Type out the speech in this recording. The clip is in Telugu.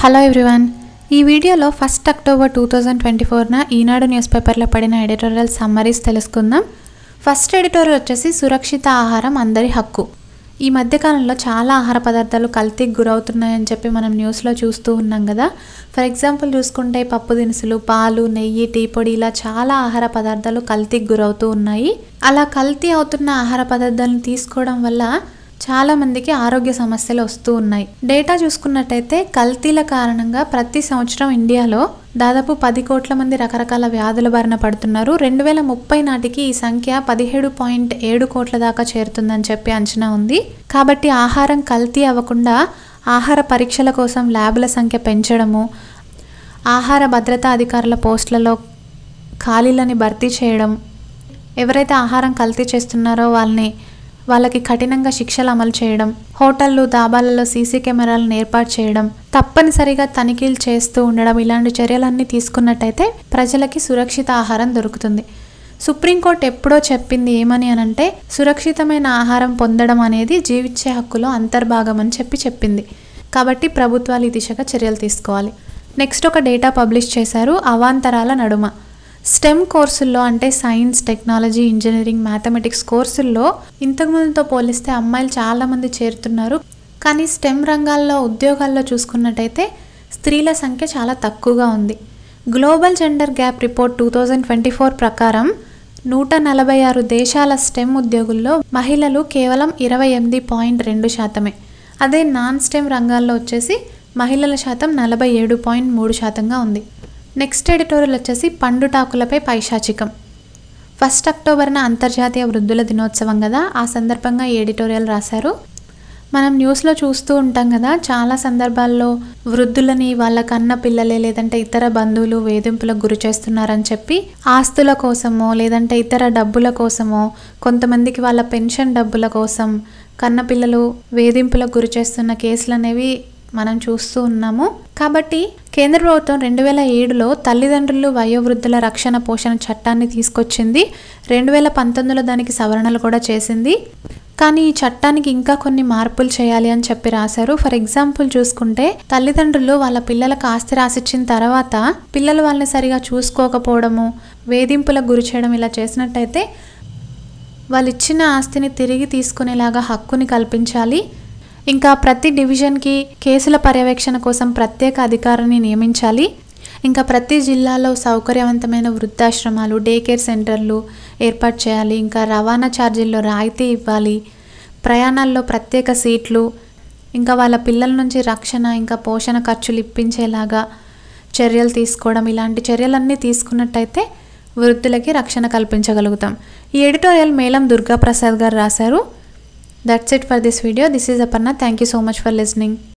హలో ఎవ్రీవన్, ఈ వీడియోలో 1 అక్టోబర్ 2024న ఈనాడు న్యూస్ పేపర్లో పడిన ఎడిటోరియల్ సమ్మరీస్ తెలుసుకుందాం. ఫస్ట్ ఎడిటోరియల్ వచ్చేసి సురక్షిత ఆహారం అందరి హక్కు. ఈ మధ్యకాలంలో చాలా ఆహార పదార్థాలు కల్తీకి గురవుతున్నాయని చెప్పి మనం న్యూస్లో చూస్తూ ఉన్నాం కదా. ఫర్ ఎగ్జాంపుల్ చూసుకుంటే పప్పు దినుసులు, పాలు, నెయ్యి, టీ పొడి ఇలా చాలా ఆహార పదార్థాలు కల్తీకి గురవుతూ ఉన్నాయి. అలా కల్తీ అవుతున్న ఆహార పదార్థాలను తీసుకోవడం వల్ల చాలా మందికి ఆరోగ్య సమస్యలు వస్తూ ఉన్నాయి. డేటా చూసుకున్నట్టయితే కల్తీల కారణంగా ప్రతి సంవత్సరం ఇండియాలో దాదాపు 10 కోట్ల మంది రకరకాల వ్యాధుల బారిన పడుతున్నారు. 2030 నాటికి ఈ సంఖ్య 17.7 కోట్ల దాకా చేరుతుందని చెప్పి అంచనా ఉంది. కాబట్టి ఆహారం కల్తీ అవ్వకుండా ఆహార పరీక్షల కోసం ల్యాబ్ల సంఖ్య పెంచడము, ఆహార భద్రతా అధికారుల పోస్టులలో ఖాళీలని భర్తీ చేయడం, ఎవరైతే ఆహారం కల్తీ చేస్తున్నారో వాళ్ళకి కఠినంగా శిక్షలు అమలు చేయడం, హోటళ్ళు, దాబాలలో సీసీ కెమెరాలను ఏర్పాటు చేయడం, తప్పనిసరిగా తనిఖీలు చేస్తూ ఉండడం, ఇలాంటి చర్యలన్నీ తీసుకున్నట్టయితే ప్రజలకి సురక్షిత ఆహారం దొరుకుతుంది. సుప్రీంకోర్టు ఎప్పుడో చెప్పింది ఏమని అనంటే, సురక్షితమైన ఆహారం పొందడం అనేది జీవించే హక్కులో అంతర్భాగం అని చెప్పింది. కాబట్టి ప్రభుత్వాలు ఈ దిశగా చర్యలు తీసుకోవాలి. నెక్స్ట్ ఒక డేటా పబ్లిష్ చేశారు. అవాంతరాల నడుమ స్టెమ్ కోర్సుల్లో అంటే సైన్స్, టెక్నాలజీ, ఇంజనీరింగ్, మ్యాథమెటిక్స్ కోర్సుల్లో ఇంతకుముందుతో పోలిస్తే అమ్మాయిలు చాలామంది చేరుతున్నారు. కానీ స్టెమ్ రంగాల్లో ఉద్యోగాల్లో చూసుకున్నట్టయితే స్త్రీల సంఖ్య చాలా తక్కువగా ఉంది. గ్లోబల్ జెండర్ గ్యాప్ రిపోర్ట్ 2024 ప్రకారం 146 దేశాల స్టెమ్ ఉద్యోగుల్లో మహిళలు కేవలం 28.2%. అదే నాన్ స్టెమ్ రంగాల్లో వచ్చేసి మహిళల శాతం 47.3%గా ఉంది. నెక్స్ట్ ఎడిటోరియల్ వచ్చేసి పండుటాకులపై పైశాచికం. 1 అక్టోబర్న అంతర్జాతీయ వృద్ధుల దినోత్సవం కదా, ఆ సందర్భంగా ఈ ఎడిటోరియల్ రాశారు. మనం న్యూస్లో చూస్తూ ఉంటాం కదా, చాలా సందర్భాల్లో వృద్ధులని వాళ్ళ కన్న పిల్లలే లేదంటే ఇతర బంధువులు వేధింపులకు గురి చేస్తున్నారని చెప్పి ఆస్తుల కోసమో లేదంటే ఇతర డబ్బుల కోసమో, కొంతమందికి వాళ్ళ పెన్షన్ డబ్బుల కోసం కన్న పిల్లలు వేధింపులకు గురి చేస్తున్న కేసులు అనేవి మనం చూస్తూ ఉన్నాము. కాబట్టి కేంద్ర ప్రభుత్వం 2007లో తల్లిదండ్రులు వయోవృద్ధుల రక్షణ పోషణ చట్టాన్ని తీసుకొచ్చింది. 2019లో దానికి సవరణలు కూడా చేసింది. కానీ ఈ చట్టానికి ఇంకా కొన్ని మార్పులు చేయాలి అని చెప్పి రాశారు. ఫర్ ఎగ్జాంపుల్ చూసుకుంటే తల్లిదండ్రులు వాళ్ళ పిల్లలకు ఆస్తి రాసిచ్చిన తర్వాత పిల్లలు వాళ్ళని సరిగా చూసుకోకపోవడము, వేధింపులకు గురి చేయడం ఇలా చేసినట్టయితే వాళ్ళు ఇచ్చిన ఆస్తిని తిరిగి తీసుకునేలాగా హక్కుని కల్పించాలి. ఇంకా ప్రతి డివిజన్కి కేసుల పర్యవేక్షణ కోసం ప్రత్యేక అధికారిని నియమించాలి. ఇంకా ప్రతి జిల్లాలో సౌకర్యవంతమైన వృద్ధాశ్రమాలు, డే కేర్ సెంటర్లు ఏర్పాటు చేయాలి. ఇంకా రవాణా ఛార్జీల్లో రాయితీ ఇవ్వాలి. ప్రయాణాల్లో ప్రత్యేక సీట్లు, ఇంకా వాళ్ళ పిల్లల నుంచి రక్షణ ఇంకా పోషణ ఖర్చులు ఇప్పించేలాగా చర్యలు తీసుకోవడం, ఇలాంటి చర్యలన్నీ తీసుకున్నట్టయితే వృద్ధులకి రక్షణ కల్పించగలుగుతాం. ఈ ఎడిటోరియల్ మేలం దుర్గా ప్రసాద్ గారు రాశారు. That's it for this video. This is Aparna. Thank you so much for listening.